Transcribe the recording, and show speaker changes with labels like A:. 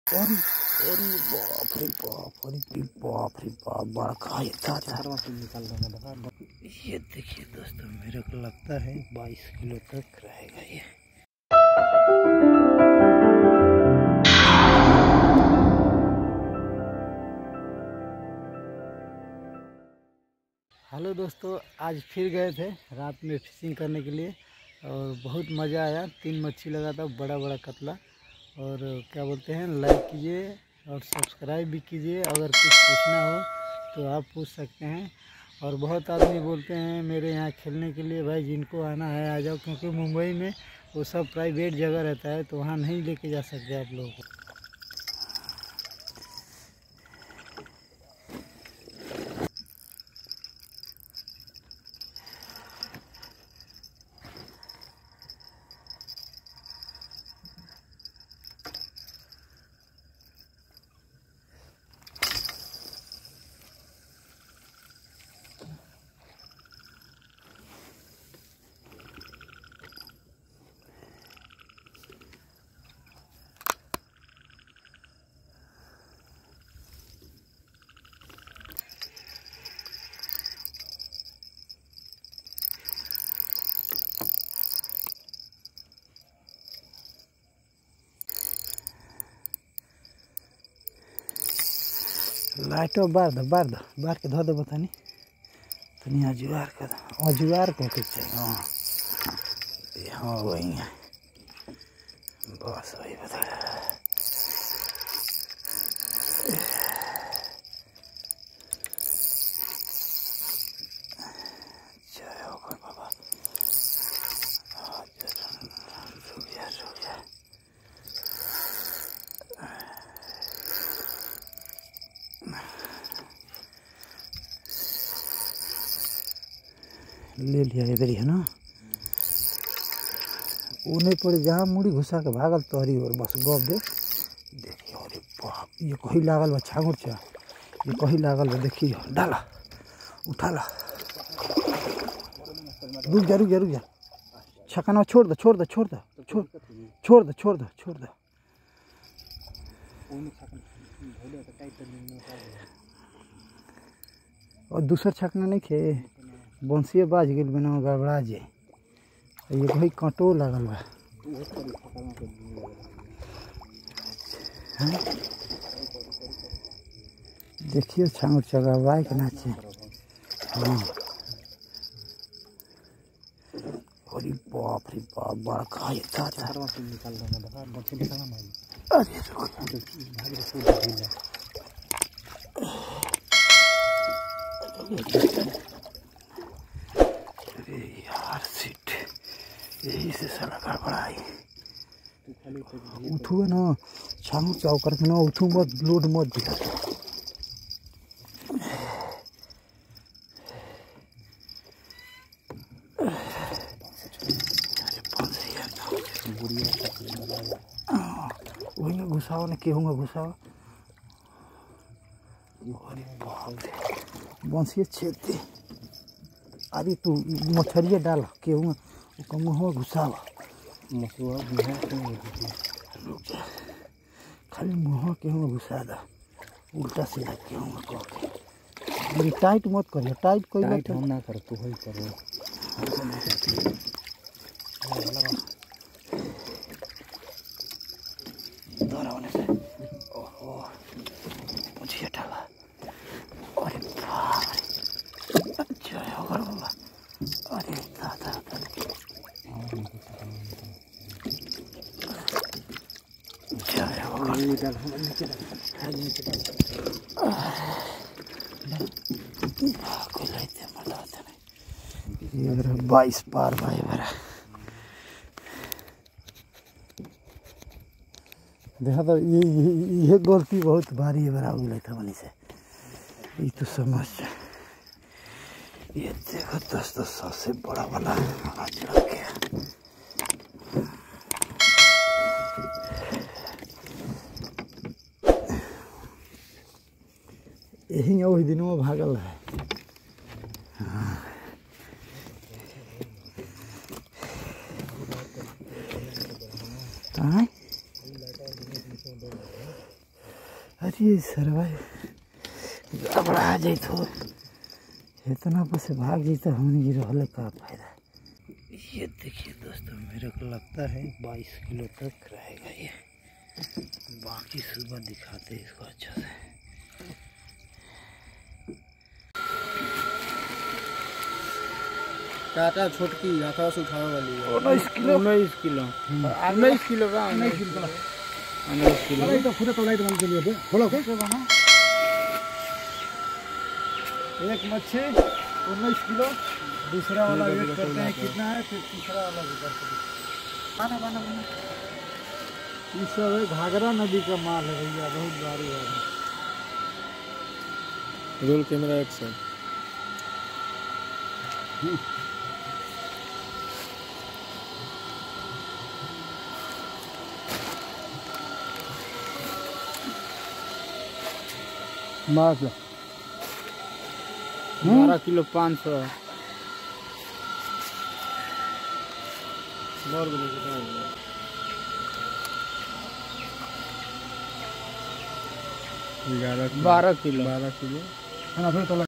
A: अरे अरे बाप रे बाप, अरे बाप रे बाप, बड़ा खाए ये देखिए दोस्तों, मेरे को लगता है 22 किलो तक रहेगा ये। हेलो दोस्तों, आज फिर गए थे रात में फिशिंग करने के लिए और बहुत मज़ा आया। 3 मच्छी लगा था, बड़ा बड़ा कतला। और क्या बोलते हैं, लाइक कीजिए और सब्सक्राइब भी कीजिए। अगर कुछ पूछना हो तो आप पूछ सकते हैं। और बहुत आदमी बोलते हैं मेरे यहाँ खेलने के लिए, भाई जिनको आना है आ जाओ, क्योंकि मुंबई में वो सब प्राइवेट जगह रहता है तो वहाँ नहीं लेके जा सकते आप लोगों को। लाइटो बार के धो दो बतानी तनी अजुआर को के चाहिए। हाँ वही है, बस वही बता। जय हो बाबा, रुक जा ले लिया इधर ही है ना। ऊने पर जहाँ मुड़ी घुसा के भागल तोहरी और बस गप दे। देखिए अरे बाप, ये कहीं लागल बा छांगुर चा, ये कहीं लागल बा। देखिए डाला, उठा ला, रुक जा छकना छोड़ दो और दूसरा छकना नहीं खे, बंसिए बाज गई बिना गड़बड़ा जाए। ये भाई कांटो लागल बा। देखिए छांगुर चगा बाइक नाचे। हाँ अरे बाप रे बाप, बड़ा खाए था। अरे यार सीट, यही से साला गड़बड़ाई। उठू ना छांगुर चाव करके ना, उठू मत, लोड मत दिखा। वही में घुसाओ ना, केहूँगा घुसाओ। अरे बाप रे, बंसिए छेदते। अरे तू मछरिया डाल, केहूँगा मुँह घुसाओ। रुक जा, खाली मुँह केहूँगा घुसा दा, उल्टा सीधा केहूँगा कह के। मेरी टाइट मत करिए, टाइट कोई बात हम ना कर, तू ही करो। होने से ओहो मुझे डाला। अरे बाप, जय हो बाबा। अरे दादा जय हो। कोई लाइते मजा आता नहीं। ये 22 पार भाई भरा। देखा तो ये गलती बहुत भारी है बराबर गई था वहीं से। ये तो समझ, ये देखो दोस्तों, सबसे बड़ा वाला आज लग गया। यही वही दिनों में भागल है। हाँ अरे सरवा घबरा जाए तो इतना पैसे भाग जाए तो हमने रहले का फायदा। ये देखिए दोस्तों, मेरे को लगता है 22 किलो तक रहेगा ये। बाकी सुबह दिखाते हैं इसको अच्छा से।
B: टाटा छोटकी आटा से उठाने वाली है
A: 19 किलो
B: 19 किलो का 19 किलो
A: अरे तो पूरा तो लाइट बंद के लिए खोलो के बना। एक मच्छी 19 किलो, दूसरा वाला वेट करते हैं कितना है, फिर तीसरा वाला भी करते हैं। बना बना बना। ये सब है घाघरा नदी का माल है भैया, बहुत भारी है।
B: Roll camera action.
A: मार लो
B: 12 किलो 500 12 किलो 12 किलो।